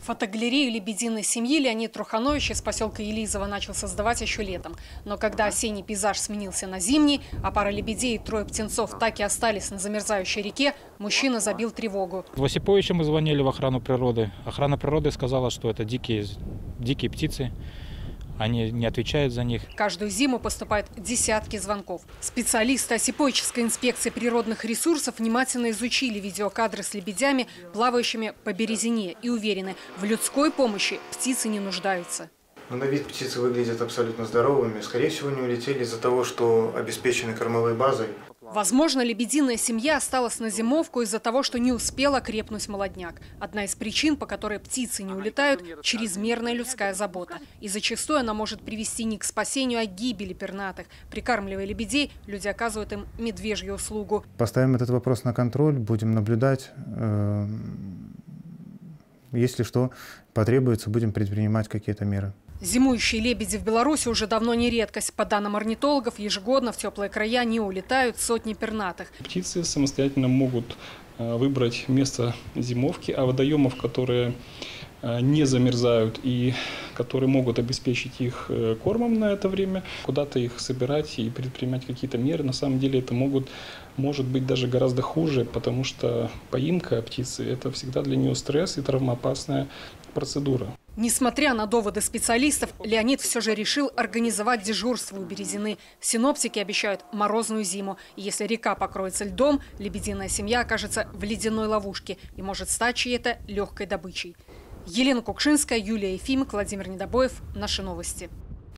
Фотогалерею лебединой семьи Леонид Труханович из поселка Елизово начал создавать еще летом. Но когда осенний пейзаж сменился на зимний, а пара лебедей и трое птенцов так и остались на замерзающей реке, мужчина забил тревогу. В Осиповиче мы звонили в охрану природы. Охрана природы сказала, что это дикие птицы. Они не отвечают за них. Каждую зиму поступают десятки звонков. Специалисты Осиповической инспекции природных ресурсов внимательно изучили видеокадры с лебедями, плавающими по Березине, и уверены, в людской помощи птицы не нуждаются. На вид птицы выглядят абсолютно здоровыми. Скорее всего, не улетели из-за того, что обеспечены кормовой базой. Возможно, лебединая семья осталась на зимовку из-за того, что не успела крепнуть молодняк. Одна из причин, по которой птицы не улетают – чрезмерная людская забота. И зачастую она может привести не к спасению, а к гибели пернатых. Прикармливая лебедей, люди оказывают им медвежью услугу. Поставим этот вопрос на контроль, будем наблюдать. Если что потребуется, будем предпринимать какие-то меры. Зимующие лебеди в Беларуси уже давно не редкость. По данным орнитологов, ежегодно в теплые края не улетают сотни пернатых. Птицы самостоятельно могут выбрать место зимовки, а водоемов, которые не замерзают и которые могут обеспечить их кормом на это время, куда-то их собирать и предпринимать какие-то меры. На самом деле это может быть даже гораздо хуже, потому что поимка птицы – это всегда для нее стресс и травмоопасная процедура. Несмотря на доводы специалистов, Леонид все же решил организовать дежурство у Березины. Синоптики обещают морозную зиму. И если река покроется льдом, лебединая семья окажется в ледяной ловушке и может стать чьей-то легкой добычей. Елена Кукшинская, Юлия Ефимик, Владимир Недобоев. Наши новости.